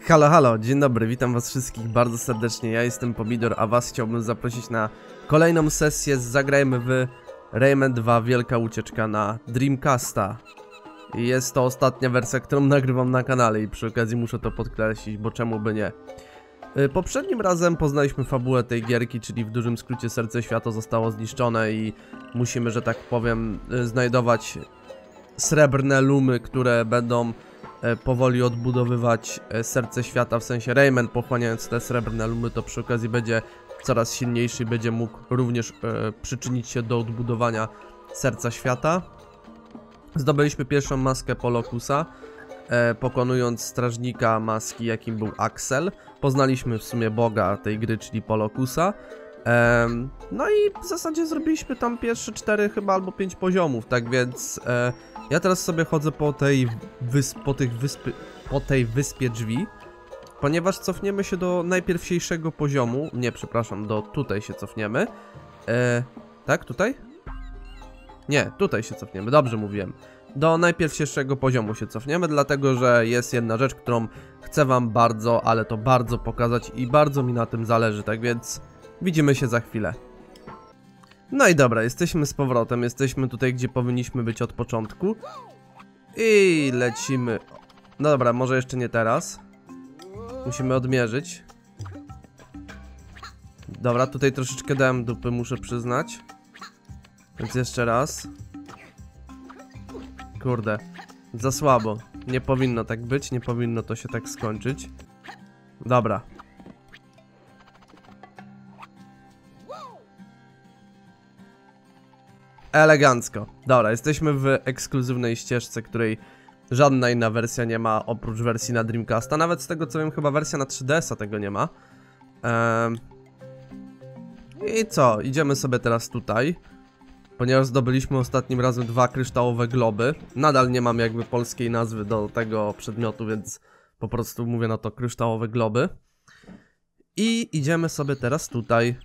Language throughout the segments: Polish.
Halo, halo, dzień dobry, witam was wszystkich bardzo serdecznie, ja jestem Pomidor, a was chciałbym zaprosić na kolejną sesję z Zagrajmy w Rayman 2 Wielka Ucieczka na Dreamcasta. Jest to ostatnia wersja, którą nagrywam na kanale i przy okazji muszę to podkreślić, bo czemu by nie. Poprzednim razem poznaliśmy fabułę tej gierki, czyli w dużym skrócie serce świata zostało zniszczone i musimy, że tak powiem, znajdować srebrne lumy, które będą powoli odbudowywać serce świata, w sensie Rayman pochłaniając te srebrne lumy, to przy okazji będzie coraz silniejszy i będzie mógł również przyczynić się do odbudowania serca świata. Zdobyliśmy pierwszą maskę Polokusa, pokonując strażnika maski, jakim był Axel. Poznaliśmy w sumie boga tej gry, czyli Polokusa. No i w zasadzie zrobiliśmy tam pierwsze 4 chyba albo 5 poziomów, tak więc ja teraz sobie chodzę po tej wyspie drzwi, ponieważ cofniemy się do najpierwsiejszego poziomu, nie, przepraszam, do tutaj się cofniemy. Tak, tutaj? Nie, tutaj się cofniemy, dobrze mówiłem. Do najpierwsiejszego poziomu się cofniemy, dlatego że jest jedna rzecz, którą chcę wam bardzo, ale to bardzo pokazać i bardzo mi na tym zależy, tak więc widzimy się za chwilę. No i dobra, jesteśmy z powrotem, jesteśmy tutaj, gdzie powinniśmy być od początku. I lecimy. No dobra, może jeszcze nie teraz. Musimy odmierzyć. Dobra, tutaj troszeczkę dałem dupy, muszę przyznać. Więc jeszcze raz. Kurde, za słabo. Nie powinno tak być, nie powinno to się tak skończyć. Dobra. Elegancko. Dobra, jesteśmy w ekskluzywnej ścieżce, której żadna inna wersja nie ma, oprócz wersji na Dreamcasta. Nawet z tego co wiem, chyba wersja na 3DS-a tego nie ma. I co? Idziemy sobie teraz tutaj. Ponieważ zdobyliśmy ostatnim razem 2 kryształowe globy. Nadal nie mam jakby polskiej nazwy do tego przedmiotu, więc po prostu mówię na to kryształowe globy. I idziemy sobie teraz tutaj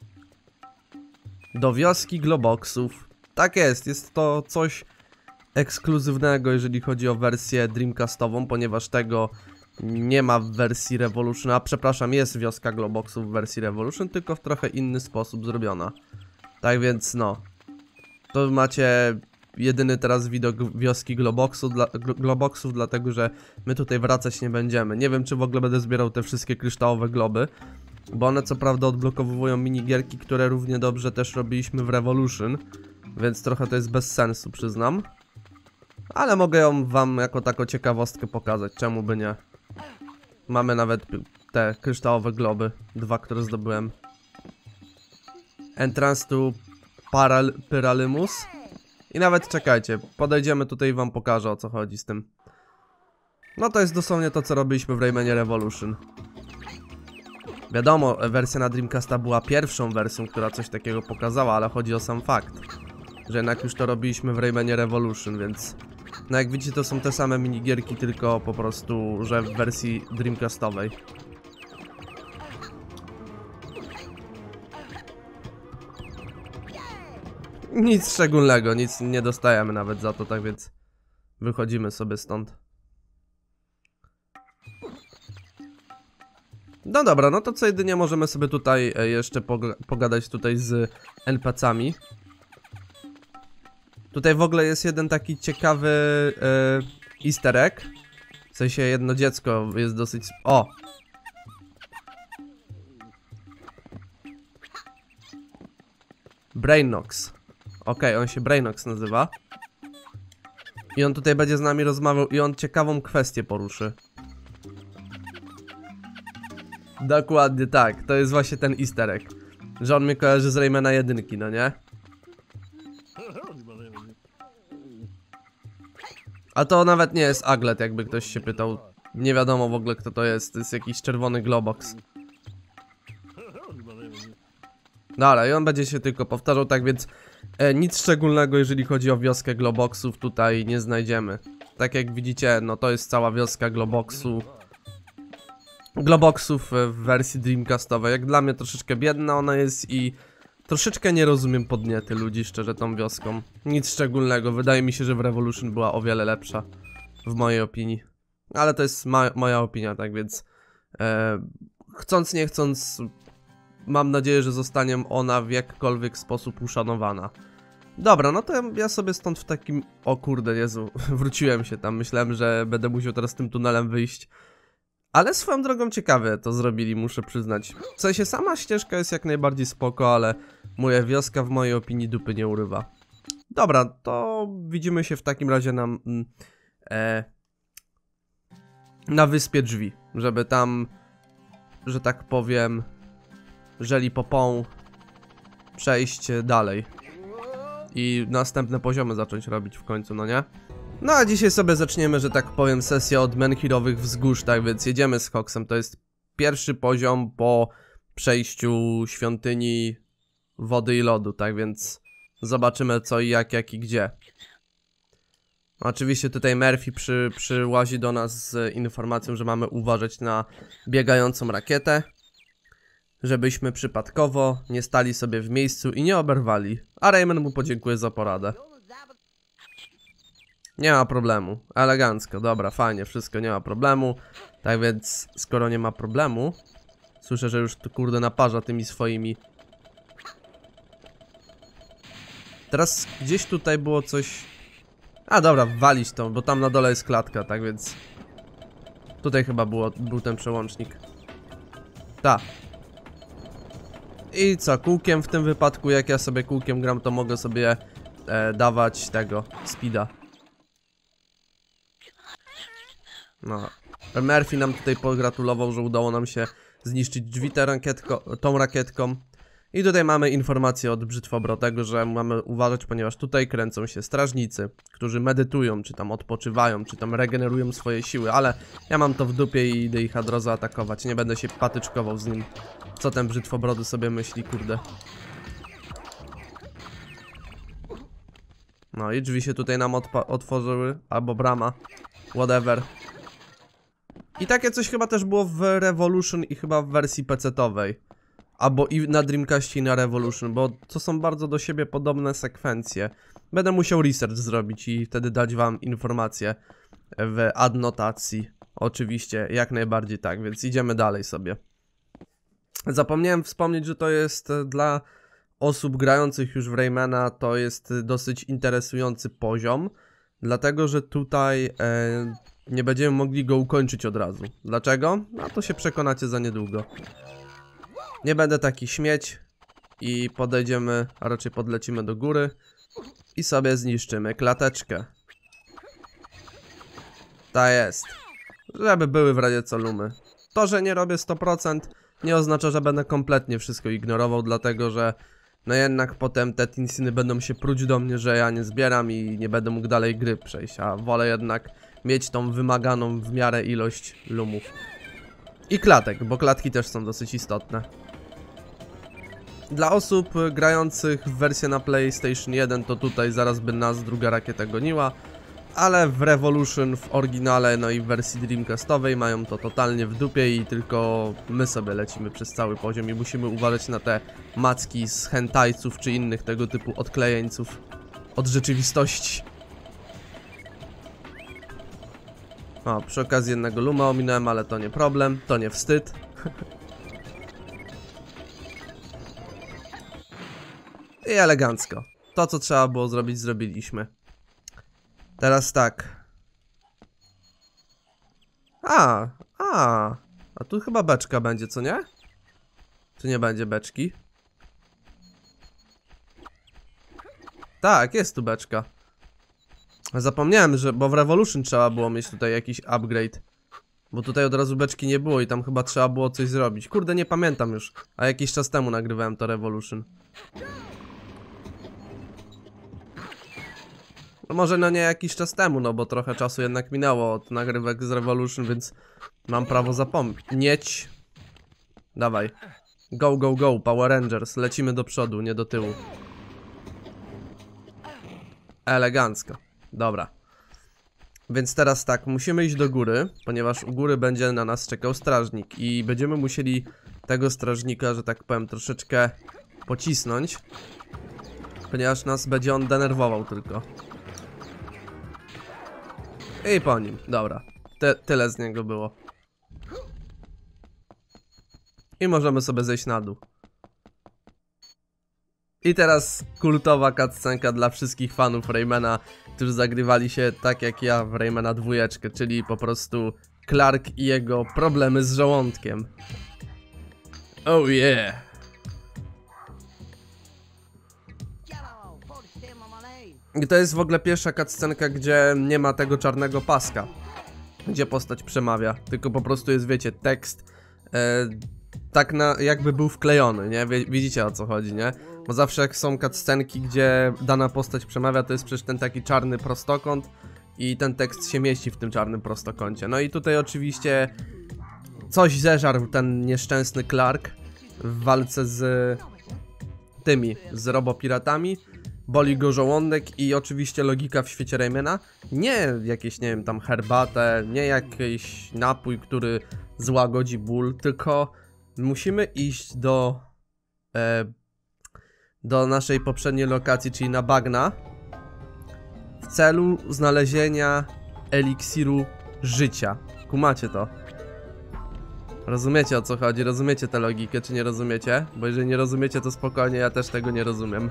do wioski Globoxów. Tak jest to coś ekskluzywnego, jeżeli chodzi o wersję Dreamcastową, ponieważ tego nie ma w wersji Revolution, a przepraszam, jest wioska Globoxów w wersji Revolution, tylko w trochę inny sposób zrobiona. Tak więc no, to macie jedyny teraz widok wioski Globoxów, dlatego że my tutaj wracać nie będziemy. Nie wiem, czy w ogóle będę zbierał te wszystkie kryształowe globy, bo one co prawda odblokowują minigierki, które równie dobrze też robiliśmy w Revolution, więc trochę to jest bez sensu, przyznam. Ale mogę ją wam jako taką ciekawostkę pokazać, czemu by nie. Mamy nawet te kryształowe globy, 2, które zdobyłem. Entrance to Pyralymus. I nawet czekajcie, podejdziemy tutaj i wam pokażę, o co chodzi z tym. No to jest dosłownie to, co robiliśmy w Raymanie Revolution. Wiadomo, wersja na Dreamcasta była pierwszą wersją, która coś takiego pokazała, ale chodzi o sam fakt, że jednak już to robiliśmy w Raymanie Revolution, więc no jak widzicie, to są te same minigierki, tylko po prostu, że w wersji Dreamcastowej. Nic szczególnego, nic nie dostajemy nawet za to, tak więc wychodzimy sobie stąd. No dobra, no to co jedynie możemy sobie tutaj jeszcze pogadać tutaj z NPC-ami. Tutaj w ogóle jest jeden taki ciekawy easter egg. W sensie jedno dziecko jest dosyć... O! Brainox. Okej, on się Brainox nazywa. I on tutaj będzie z nami rozmawiał i on ciekawą kwestię poruszy. Dokładnie tak, to jest właśnie ten easter egg. Że on mnie kojarzy z Raymana 1, no nie? A to nawet nie jest Aglet, jakby ktoś się pytał. Nie wiadomo w ogóle, kto to jest jakiś czerwony Globox. Dobra, i on będzie się tylko powtarzał, tak więc nic szczególnego, jeżeli chodzi o wioskę Globoxów, tutaj nie znajdziemy. Tak jak widzicie, no to jest cała wioska Globoxów w wersji Dreamcastowej. Jak dla mnie troszeczkę biedna ona jest i troszeczkę nie rozumiem podniety ludzi, szczerze, tą wioską. Nic szczególnego, wydaje mi się, że w Revolution była o wiele lepsza, w mojej opinii. Ale to jest moja opinia, tak więc chcąc nie chcąc, mam nadzieję, że zostanie ona w jakikolwiek sposób uszanowana. Dobra, no to ja sobie stąd w takim... O kurde, Jezu, wróciłem się tam, myślałem, że będę musiał teraz tym tunelem wyjść. Ale swoją drogą ciekawe to zrobili, muszę przyznać. W sensie sama ścieżka jest jak najbardziej spoko, ale moja wioska w mojej opinii dupy nie urywa. Dobra, to widzimy się w takim razie na wyspie drzwi, żeby tam, że tak powiem, żeli popą przejść dalej i następne poziomy zacząć robić w końcu, no nie? No a dzisiaj sobie zaczniemy, że tak powiem, sesję od Menhirowych wzgórz, tak więc jedziemy z koksem. To jest pierwszy poziom po przejściu świątyni wody i lodu, tak więc zobaczymy co i jak i gdzie. Oczywiście tutaj Murphy przyłazi do nas z informacją, że mamy uważać na biegającą rakietę, żebyśmy przypadkowo nie stali sobie w miejscu i nie oberwali, a Rayman mu podziękuje za poradę. Nie ma problemu, elegancko, dobra, fajnie, wszystko nie ma problemu. Tak więc, skoro nie ma problemu, słyszę, że już to kurde naparza tymi swoimi. Teraz gdzieś tutaj było coś... A dobra, walić to, bo tam na dole jest klatka, tak więc... Tutaj chyba był ten przełącznik. Ta. I co, kółkiem w tym wypadku, jak ja sobie kółkiem gram, to mogę sobie dawać tego, speeda. No, Murphy nam tutaj pogratulował, że udało nam się zniszczyć drzwi tą rakietką. I tutaj mamy informację od Brzytwobrotego, że mamy uważać, ponieważ tutaj kręcą się strażnicy, którzy medytują, czy tam odpoczywają, czy tam regenerują swoje siły, ale ja mam to w dupie i idę ich adro zaatakować, nie będę się patyczkował z nim. Co ten Brzytwobrody sobie myśli, kurde. No i drzwi się tutaj nam otworzyły, albo brama, whatever. I takie coś chyba też było w Revolution i chyba w wersji PC-towej. Albo i na Dreamcastie i na Revolution, bo to są bardzo do siebie podobne sekwencje. Będę musiał research zrobić i wtedy dać wam informacje w adnotacji. Oczywiście, jak najbardziej tak, więc idziemy dalej sobie. Zapomniałem wspomnieć, że to jest dla osób grających już w Raymana, to jest dosyć interesujący poziom. Dlatego, że tutaj nie będziemy mogli go ukończyć od razu. Dlaczego? No to się przekonacie za niedługo. Nie będę taki śmieć i podejdziemy, a raczej podlecimy do góry i sobie zniszczymy klateczkę. Ta jest. Żeby były w razie co lumy. To, że nie robię 100% nie oznacza, że będę kompletnie wszystko ignorował, dlatego że no jednak potem te tinsyny będą się pruć do mnie, że ja nie zbieram i nie będę mógł dalej gry przejść, a wolę jednak mieć tą wymaganą w miarę ilość lumów. I klatek, bo klatki też są dosyć istotne. Dla osób grających w wersję na PlayStation 1 to tutaj zaraz by nas druga rakieta goniła, ale w Revolution, w oryginale, no i w wersji Dreamcastowej mają to totalnie w dupie i tylko my sobie lecimy przez cały poziom i musimy uważać na te macki z hentajców czy innych tego typu odklejeńców od rzeczywistości. O, przy okazji jednego luma ominąłem, ale to nie problem, to nie wstyd. I elegancko. To, co trzeba było zrobić, zrobiliśmy. Teraz tak. A tu chyba beczka będzie, co nie? Czy nie będzie beczki? Tak, jest tu beczka. Zapomniałem, że, bo w Revolution trzeba było mieć tutaj jakiś upgrade. Bo tutaj od razu beczki nie było i tam chyba trzeba było coś zrobić. Kurde, nie pamiętam już. A jakiś czas temu nagrywałem to Revolution. No może no nie jakiś czas temu, no bo trochę czasu jednak minęło od nagrywek z Revolution, więc mam prawo zapomnieć. Dawaj. Go, go, go, Power Rangers. Lecimy do przodu, nie do tyłu. Elegancko. Dobra. Więc teraz tak, musimy iść do góry, ponieważ u góry będzie na nas czekał strażnik i będziemy musieli tego strażnika, że tak powiem, troszeczkę pocisnąć, ponieważ nas będzie on denerwował tylko. I po nim, dobra. tyle z niego było. I możemy sobie zejść na dół. I teraz kultowa cutscenka dla wszystkich fanów Raymana, którzy zagrywali się tak jak ja w Raymana 2, czyli po prostu Clark i jego problemy z żołądkiem. Oh yeah! I to jest w ogóle pierwsza cutscenka, gdzie nie ma tego czarnego paska, gdzie postać przemawia, tylko po prostu jest, wiecie, tekst tak jakby był wklejony, nie? Widzicie, o co chodzi, nie? Bo zawsze jak są cutscenki, gdzie dana postać przemawia, to jest przecież ten taki czarny prostokąt i ten tekst się mieści w tym czarnym prostokącie. No i tutaj oczywiście coś zeżarł ten nieszczęsny Clark w walce z robopiratami. Boli go żołądek i oczywiście logika w świecie Raymana. Nie jakieś, nie wiem, tam herbatę, nie jakiś napój, który złagodzi ból, tylko musimy iść do naszej poprzedniej lokacji, czyli na bagna, w celu znalezienia eliksiru życia. Kumacie to? Rozumiecie, o co chodzi? Rozumiecie tę logikę, czy nie rozumiecie? Bo jeżeli nie rozumiecie, to spokojnie, ja też tego nie rozumiem.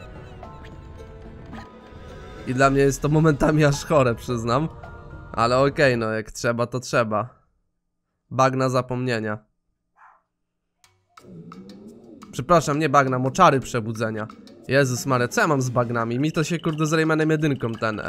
I dla mnie jest to momentami aż chore, przyznam. Ale okej, no jak trzeba, to trzeba. Bagna zapomnienia. Przepraszam, nie bagna, moczary przebudzenia. Jezus Maria, co ja mam z bagnami? Mi to się kurde z Raymanem 1 ten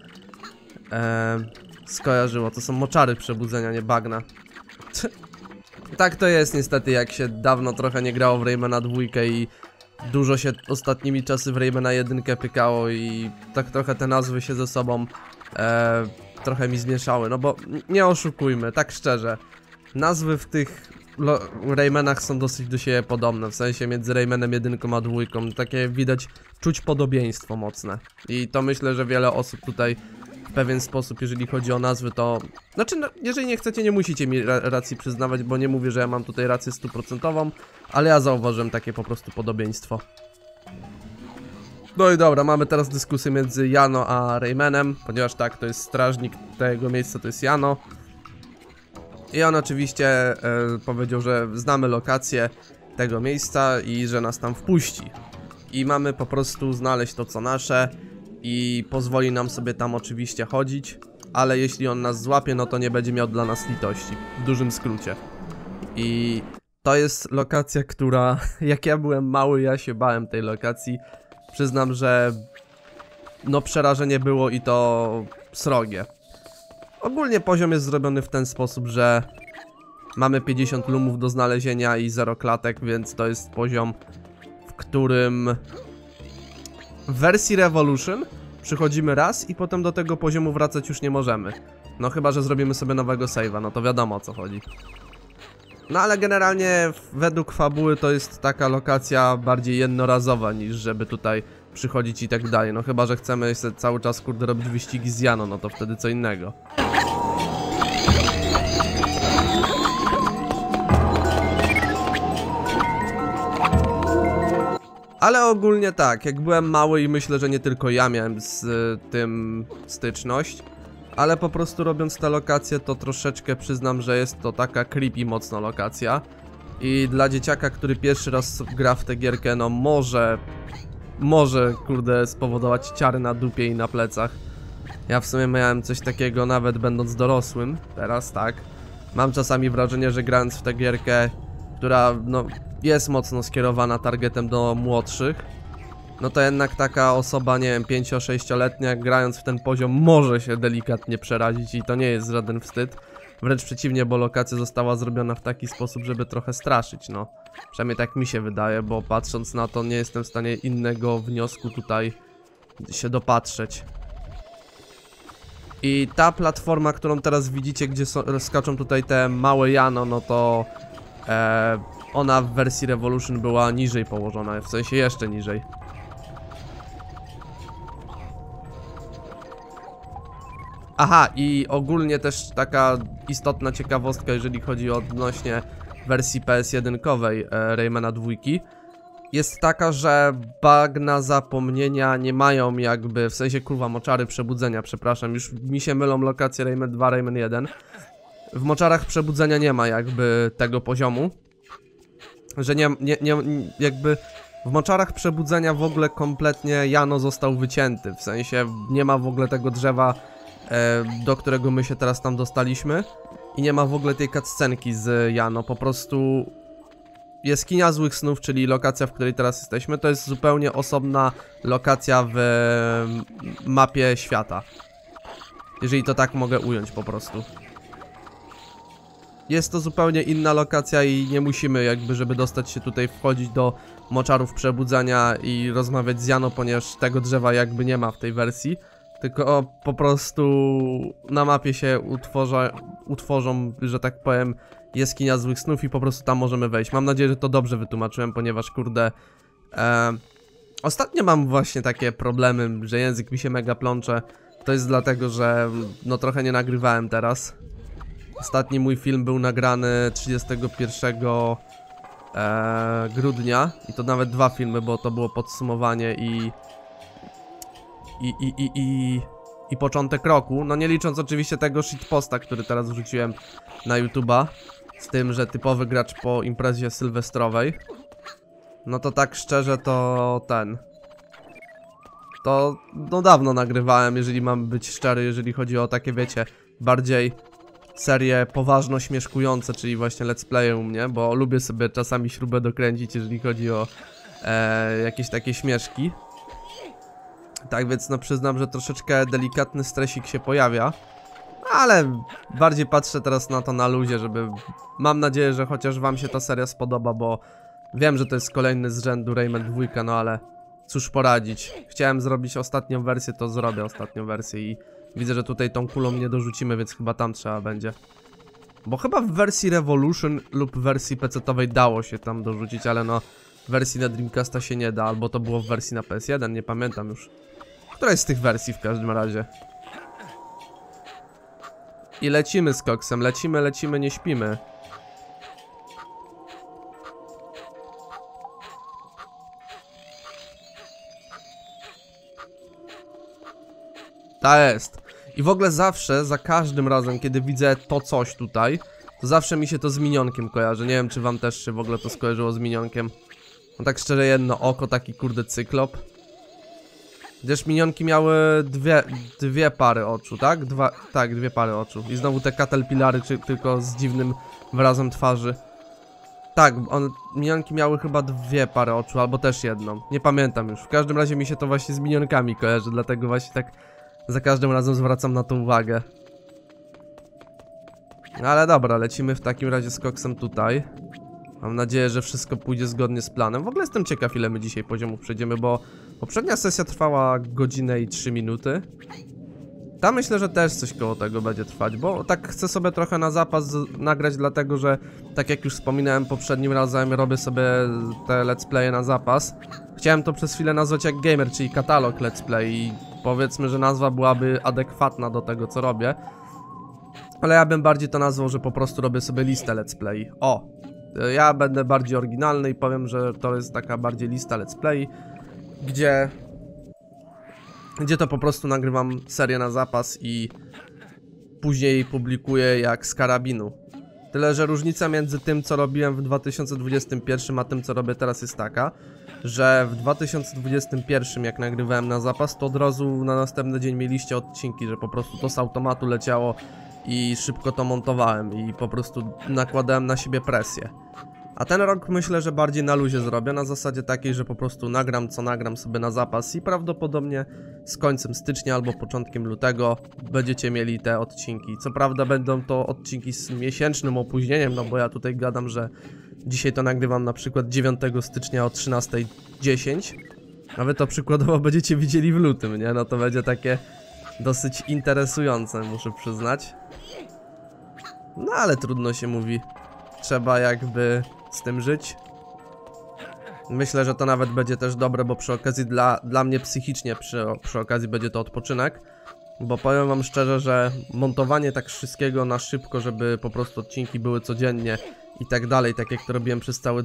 skojarzyło. To są moczary przebudzenia, nie bagna. Tak to jest niestety, jak się dawno trochę nie grało w Raymana 2 i dużo się ostatnimi czasy w Raymana 1 pykało i tak trochę te nazwy się ze sobą trochę mi zmieszały. No bo nie oszukujmy, tak szczerze, nazwy w tych Raymanach są dosyć do siebie podobne, w sensie między Raymanem 1 a 2, takie widać, czuć podobieństwo mocne. I to myślę, że wiele osób tutaj w pewien sposób, jeżeli chodzi o nazwy, to... Znaczy, no, jeżeli nie chcecie, nie musicie mi racji przyznawać, bo nie mówię, że ja mam tutaj rację 100%, ale ja zauważyłem takie po prostu podobieństwo. No i dobra, mamy teraz dyskusję między Jano a Raymanem, ponieważ tak, to jest strażnik tego miejsca, to jest Jano. I on oczywiście powiedział, że znamy lokację tego miejsca i że nas tam wpuści. I mamy po prostu znaleźć to, co nasze i pozwoli nam sobie tam oczywiście chodzić, ale jeśli on nas złapie, no to nie będzie miał dla nas litości, w dużym skrócie. I to jest lokacja, która, jak ja byłem mały, ja się bałem tej lokacji. Przyznam, że no przerażenie było i to srogie. Ogólnie poziom jest zrobiony w ten sposób, że mamy 50 lumów do znalezienia i 0 klatek, więc to jest poziom, w którym w wersji Revolution przychodzimy raz i potem do tego poziomu wracać już nie możemy. No chyba, że zrobimy sobie nowego save'a, no to wiadomo, o co chodzi. No ale generalnie według fabuły to jest taka lokacja bardziej jednorazowa, niż żeby tutaj przychodzić i tak dalej. No chyba, że chcemy cały czas kurde robić wyścigi z Jano, no to wtedy co innego. Ale ogólnie tak, jak byłem mały i myślę, że nie tylko ja miałem z tym styczność, ale po prostu robiąc tę lokację, to troszeczkę przyznam, że jest to taka creepy mocno lokacja. I dla dzieciaka, który pierwszy raz gra w tę gierkę, no może kurde spowodować ciary na dupie i na plecach. Ja w sumie miałem coś takiego nawet będąc dorosłym, teraz tak. Mam czasami wrażenie, że grając w tę gierkę, która no jest mocno skierowana targetem do młodszych, no to jednak taka osoba, nie wiem, 5-6-letnia grając w ten poziom może się delikatnie przerazić i to nie jest żaden wstyd. Wręcz przeciwnie, bo lokacja została zrobiona w taki sposób, żeby trochę straszyć, no. Przynajmniej tak mi się wydaje, bo patrząc na to nie jestem w stanie innego wniosku tutaj się dopatrzeć. I ta platforma, którą teraz widzicie, gdzie skaczą tutaj te małe Jano, no to ona w wersji Revolution była niżej położona, w sensie jeszcze niżej. Aha, i ogólnie też taka istotna ciekawostka, jeżeli chodzi o odnośnie wersji PS1-kowej Raymana 2, jest taka, że bagna zapomnienia nie mają jakby, w sensie kurwa moczary przebudzenia, przepraszam, już mi się mylą lokacje Rayman 2, Rayman 1. w moczarach przebudzenia nie ma jakby tego poziomu. Że jakby w moczarach przebudzenia w ogóle kompletnie Jano został wycięty. W sensie nie ma w ogóle tego drzewa, do którego my się teraz tam dostaliśmy. I nie ma w ogóle tej cutscenki z Jano. Po prostu jaskinia złych snów, czyli lokacja, w której teraz jesteśmy, to jest zupełnie osobna lokacja w mapie świata. Jeżeli to tak mogę ująć po prostu. Jest to zupełnie inna lokacja i nie musimy jakby, żeby dostać się tutaj, wchodzić do moczarów przebudzenia i rozmawiać z Jano, ponieważ tego drzewa jakby nie ma w tej wersji. Tylko po prostu na mapie się utworzą, że tak powiem, jaskinia złych snów i po prostu tam możemy wejść. Mam nadzieję, że to dobrze wytłumaczyłem, ponieważ kurde... ostatnio mam właśnie takie problemy, że język mi się mega plącze. To jest dlatego, że no trochę nie nagrywałem teraz. Ostatni mój film był nagrany 31 grudnia i to nawet 2 filmy, bo to było podsumowanie i początek roku. No nie licząc oczywiście tego shitposta, który teraz wrzuciłem na YouTube'a, z tym, że typowy gracz po imprezie sylwestrowej. No to tak szczerze to no dawno nagrywałem, jeżeli mam być szczery, jeżeli chodzi o takie, wiecie, bardziej serie poważno-śmieszkujące, czyli właśnie let's play u mnie, bo lubię sobie czasami śrubę dokręcić, jeżeli chodzi o jakieś takie śmieszki. Tak więc no przyznam, że troszeczkę delikatny stresik się pojawia, ale bardziej patrzę teraz na to na luzie, żeby... Mam nadzieję, że chociaż wam się ta seria spodoba, bo wiem, że to jest kolejny z rzędu Rayman 2, no ale cóż poradzić. Chciałem zrobić ostatnią wersję, to zrobię ostatnią wersję i widzę, że tutaj tą kulą nie dorzucimy, więc chyba tam trzeba będzie. Bo chyba w wersji Revolution lub wersji PC-towej dało się tam dorzucić, ale no w wersji na Dreamcasta się nie da, albo to było w wersji na PS1, nie pamiętam już. Któraś z tych wersji w każdym razie. I lecimy z koksem, lecimy, nie śpimy. Ta jest. I w ogóle zawsze, za każdym razem, kiedy widzę to coś tutaj, to zawsze mi się to z minionkiem kojarzy. Nie wiem, czy wam też się w ogóle to skojarzyło z minionkiem. No tak szczerze, jedno oko, taki kurde cyklop. Gdyż minionki miały dwie pary oczu, tak? Dwie pary oczu. I znowu te caterpillary, tylko z dziwnym wyrazem twarzy. Tak, minionki miały chyba 2 pary oczu, albo też jedną. Nie pamiętam już. W każdym razie mi się to właśnie z minionkami kojarzy, dlatego właśnie tak za każdym razem zwracam na to uwagę. Ale dobra, lecimy w takim razie z koksem tutaj. Mam nadzieję, że wszystko pójdzie zgodnie z planem. W ogóle jestem ciekaw, ile my dzisiaj poziomów przejdziemy, bo poprzednia sesja trwała godzinę i 3 minuty. Ta myślę, że też coś koło tego będzie trwać, bo tak chcę sobie trochę na zapas nagrać, dlatego że tak jak już wspominałem poprzednim razem, robię sobie te let's playe na zapas. Chciałem to przez chwilę nazwać jak gamer, czyli katalog let's play i powiedzmy, że nazwa byłaby adekwatna do tego, co robię. Ale ja bym bardziej to nazwał, że po prostu robię sobie listę let's play. O! Ja będę bardziej oryginalny i powiem, że to jest taka bardziej lista let's play, gdzie to po prostu nagrywam serię na zapas i później publikuję jak z karabinu. Tyle, że różnica między tym, co robiłem w 2021, a tym, co robię teraz, jest taka, że w 2021, jak nagrywałem na zapas, to od razu na następny dzień mieliście odcinki, że po prostu to z automatu leciało i szybko to montowałem i po prostu nakładałem na siebie presję. A ten rok myślę, że bardziej na luzie zrobię, na zasadzie takiej, że po prostu nagram co nagram sobie na zapas i prawdopodobnie z końcem stycznia albo początkiem lutego będziecie mieli te odcinki. Co prawda będą to odcinki z miesięcznym opóźnieniem, no bo ja tutaj gadam, że dzisiaj to nagrywam na przykład 9 stycznia o 13:10. A wy to przykładowo będziecie widzieli w lutym, nie? No to będzie takie dosyć interesujące, muszę przyznać. No ale trudno się mówi. Trzeba jakby z tym żyć. Myślę, że to nawet będzie też dobre, bo przy okazji dla mnie psychicznie przy okazji będzie to odpoczynek. Bo powiem wam szczerze, że montowanie tak wszystkiego na szybko, żeby po prostu odcinki były codziennie i tak dalej, tak jak to robiłem przez cały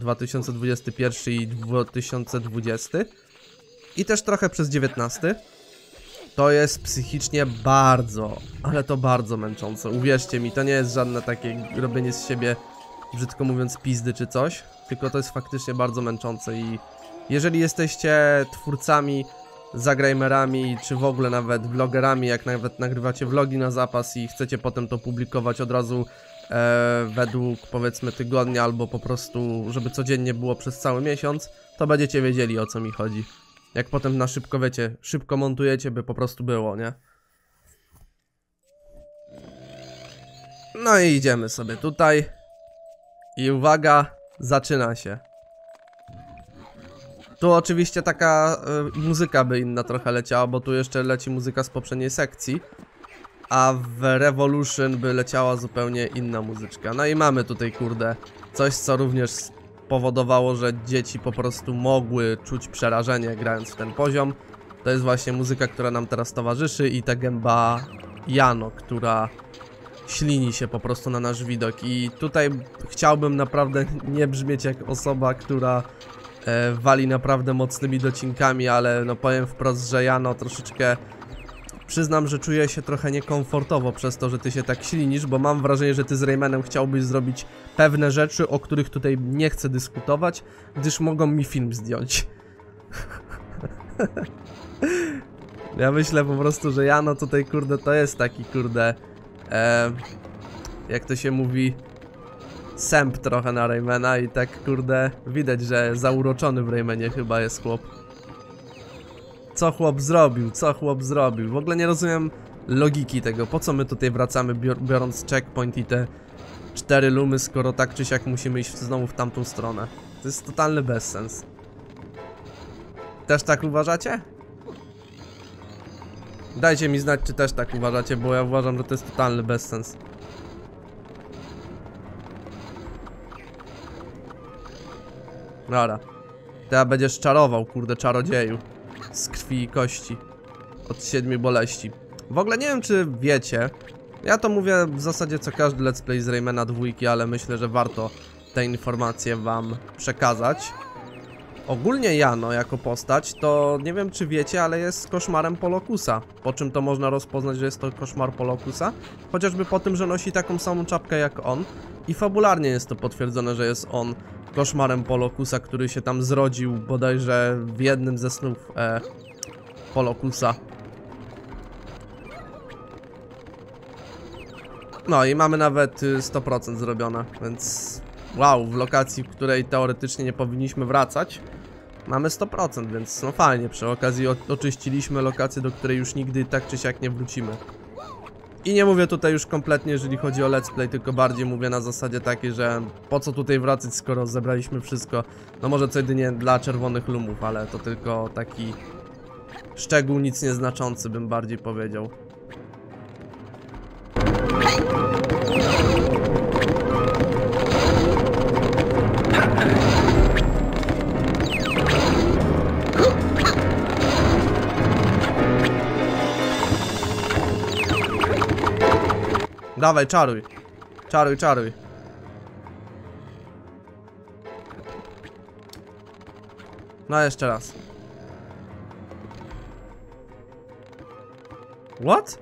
2021 i 2020 i też trochę przez 19, to jest psychicznie bardzo, ale to bardzo męczące. Uwierzcie mi, to nie jest żadne takie robienie z siebie, brzydko mówiąc, pizdy czy coś, tylko to jest faktycznie bardzo męczące i jeżeli jesteście twórcami, zagrajmerami, czy w ogóle nawet vlogerami, jak nawet nagrywacie vlogi na zapas i chcecie potem to publikować od razu według, powiedzmy, tygodnia, albo po prostu, żeby codziennie było przez cały miesiąc, to będziecie wiedzieli, o co mi chodzi. Jak potem na szybko, wiecie, szybko montujecie, by po prostu było, nie? No i idziemy sobie tutaj. I uwaga, zaczyna się. Tu oczywiście taka muzyka by inna trochę leciała, bo tu jeszcze leci muzyka z poprzedniej sekcji. A w Revolution by leciała zupełnie inna muzyczka. No i mamy tutaj, kurde, coś, co również spowodowało, że dzieci po prostu mogły czuć przerażenie grając w ten poziom. To jest właśnie muzyka, która nam teraz towarzyszy i ta gęba Jano, która ślini się po prostu na nasz widok. I tutaj chciałbym naprawdę nie brzmieć jak osoba, która wali naprawdę mocnymi docinkami, ale no powiem wprost, że Jano troszeczkę... Przyznam, że czuję się trochę niekomfortowo przez to, że ty się tak ślinisz, bo mam wrażenie, że ty z Raymanem chciałbyś zrobić pewne rzeczy, o których tutaj nie chcę dyskutować, gdyż mogą mi film zdjąć. Ja myślę po prostu, że Jano tutaj, kurde, to jest taki, kurde, jak to się mówi, sęp trochę na Raymana i tak, kurde, widać, że zauroczony w Raymanie chyba jest chłop. Co chłop zrobił? Co chłop zrobił? W ogóle nie rozumiem logiki tego. Po co my tutaj wracamy, biorąc checkpoint i te 4 lumy, skoro tak czy siak musimy iść znowu w tamtą stronę? To jest totalny bezsens. Też tak uważacie? Dajcie mi znać, czy też tak uważacie, bo ja uważam, że to jest totalny bezsens. Dobra. Teraz będziesz czarował, kurde, czarodzieju. Z krwi i kości. Od 7 boleści. W ogóle nie wiem, czy wiecie. Ja to mówię w zasadzie co każdy let's play z Raymana 2, ale myślę, że warto te informacje wam przekazać. Ogólnie Jano jako postać, to nie wiem, czy wiecie, ale jest koszmarem Polokusa. Po czym to można rozpoznać, że jest to koszmar Polokusa? Chociażby po tym, że nosi taką samą czapkę jak on. I fabularnie jest to potwierdzone, że jest on koszmarem Polokusa, który się tam zrodził bodajże w jednym ze snów Polokusa. No i mamy nawet 100% zrobione, więc wow, w lokacji, w której teoretycznie nie powinniśmy wracać, mamy 100%, więc no fajnie, przy okazji oczyściliśmy lokację, do której już nigdy tak czy siak nie wrócimy. I nie mówię tutaj już kompletnie, jeżeli chodzi o let's play, tylko bardziej mówię na zasadzie takiej, że po co tutaj wracać, skoro zebraliśmy wszystko. No może co jedynie dla czerwonych lumów, ale to tylko taki szczegół nic nieznaczący, bym bardziej powiedział. Dawaj, czaruj. Czaruj, czaruj. No jeszcze raz. What?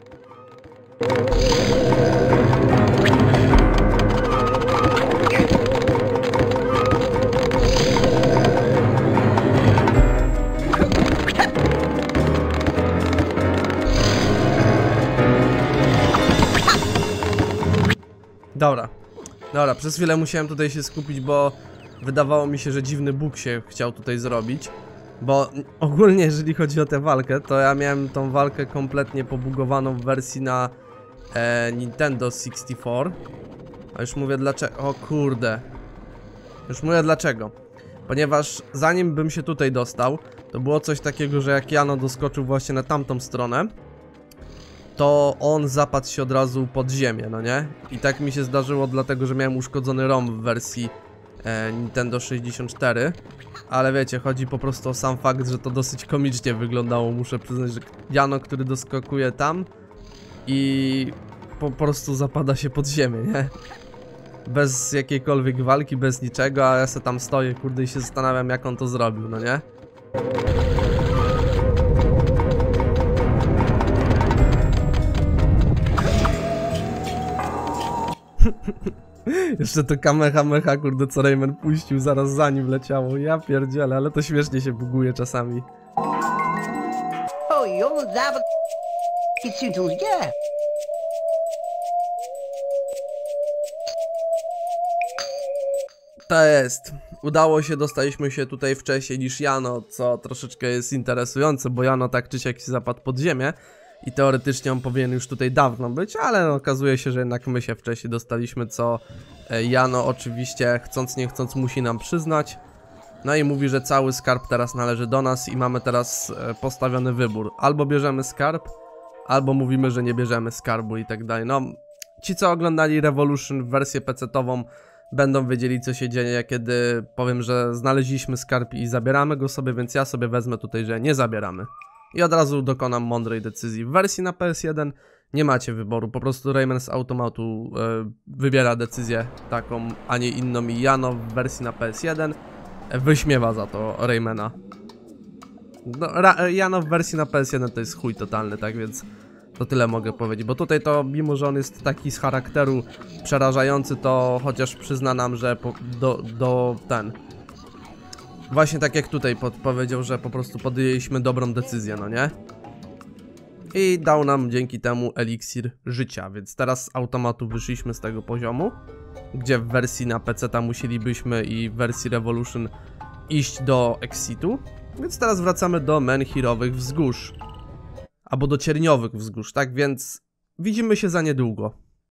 Dobra, przez chwilę musiałem tutaj się skupić, bo wydawało mi się, że dziwny bóg się chciał tutaj zrobić. Bo ogólnie jeżeli chodzi o tę walkę, to ja miałem tą walkę kompletnie pobugowaną w wersji na Nintendo 64. A już mówię dlaczego, o kurde. Już mówię dlaczego. Ponieważ zanim bym się tutaj dostał, to było coś takiego, że jak Jano doskoczył właśnie na tamtą stronę, to on zapadł się od razu pod ziemię, no nie? I tak mi się zdarzyło, dlatego że miałem uszkodzony ROM w wersji Nintendo 64. Ale wiecie, chodzi po prostu o sam fakt, że to dosyć komicznie wyglądało. Muszę przyznać, że Jano, który doskakuje tam i po prostu zapada się pod ziemię, nie? Bez jakiejkolwiek walki, bez niczego, a ja se tam stoję, kurde, i się zastanawiam, jak on to zrobił, no nie? Jeszcze to kamehameha, kurde, co Rayman puścił, zaraz za nim leciało. Ja pierdzielę, ale to śmiesznie się buguje czasami. To jest. Udało się, dostaliśmy się tutaj wcześniej niż Jano, co troszeczkę jest interesujące, bo Jano tak czy siak się zapadł pod ziemię i teoretycznie on powinien już tutaj dawno być, ale no, okazuje się, że jednak my się wcześniej dostaliśmy, co Jano oczywiście chcąc nie chcąc musi nam przyznać. No i mówi, że cały skarb teraz należy do nas i mamy teraz postawiony wybór. Albo bierzemy skarb, albo mówimy, że nie bierzemy skarbu i tak dalej. No, ci co oglądali Revolution wersję PC-tową będą wiedzieli, co się dzieje, kiedy powiem, że znaleźliśmy skarb i zabieramy go sobie, więc ja sobie wezmę tutaj, że nie zabieramy. I od razu dokonam mądrej decyzji. W wersji na PS1 nie macie wyboru, po prostu Rayman z automatu wybiera decyzję taką, a nie inną i Jano w wersji na PS1 wyśmiewa za to Raymana. No, Jano w wersji na PS1 to jest chuj totalny, tak więc to tyle mogę powiedzieć, bo tutaj to, mimo że on jest taki z charakteru przerażający, to chociaż przyzna nam, że właśnie tak jak tutaj powiedział, że po prostu podjęliśmy dobrą decyzję, no nie? I dał nam dzięki temu eliksir życia, więc teraz z automatu wyszliśmy z tego poziomu, gdzie w wersji na PC musielibyśmy i w wersji Revolution iść do Exitu, więc teraz wracamy do Menhirowych Wzgórz. Albo do Cierniowych Wzgórz, tak więc widzimy się za niedługo.